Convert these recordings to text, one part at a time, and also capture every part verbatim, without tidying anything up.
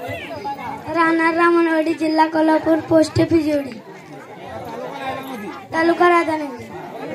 राहणार रामणवाडी, जिल्हा कोल्हापूर, पोस्ट फिजिवडी, तालुका राधानगरी.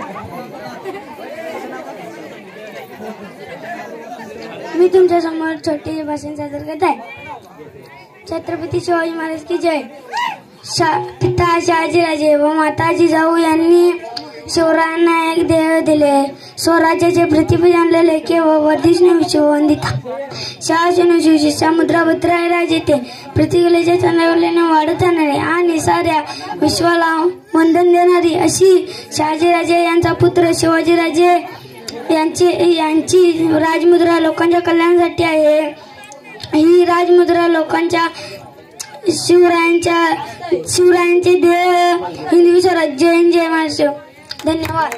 मी तुमच्या समोर छोटे भाषण सादर करत आहे. छत्रपती शिवाजी महाराज की जय. शा, पिता शहाजीराजे व माता जिजाऊ यांनी शिवरायांना एक देह दिले. स्वराज्याचे प्रतिभा जाणलेले केवळ वर्धिष्णू विश्ववंदिता शासनु शिवशी समुद्राभद्र राजे ते प्रतिकलेच्या चंद्रावरने वाढत जाणारे आणि साऱ्या विश्वाला वंदन देणारी अशी शहाजीराजे यांचा पुत्र शिवाजीराजे यांची यांची राजमुद्रा लोकांच्या कल्याणासाठी आहे. ही राजमुद्रा लोकांच्या शिवरायांच्या शिवरायांचे देह हिंदवी स्वराज्य. जय जय महाराष्ट्र. धन्यवाद.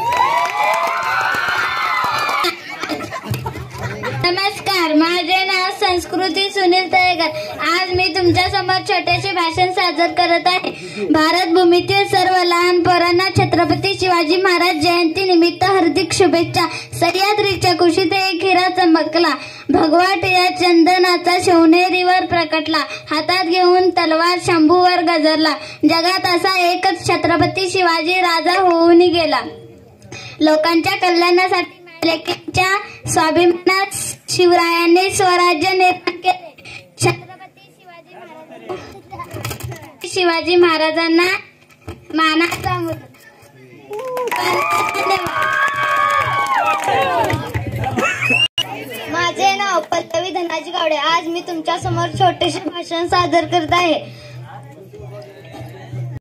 नमस्कार, माझे नाव संस्कृती सुनील तळेकर. आज मी तुमच्या समोर छोटेसे भाषण सादर करत आहे. भारत भूमीतील सर्व लहान पोरांना छत्रपती शिवाजी महाराज जयंती निमित्त हार्दिक शुभेच्छा. सह्याद्रीच्या कुशीत एक हिरा चमकला, भगवा टिळा चंदनाचा शिवनेरीवर प्रकटला, हातात घेऊन तलवार शंभूवर गजरला. जगात असा एकच छत्रपती शिवाजी राजा होऊन गेला. लोकांच्या कल्याणासाठी लेकीच्या स्वाभिमानात शिवरायांनी स्वराज्य निर्माण केले. छत्रपती शिवाजी महाराज शिवाजी महाराजांना मानाचा मुद्दा. माझे नाव पल्लवी धनाजी गावडे. आज मी तुमच्या समोर छोटेसे भाषण सादर करत आहे.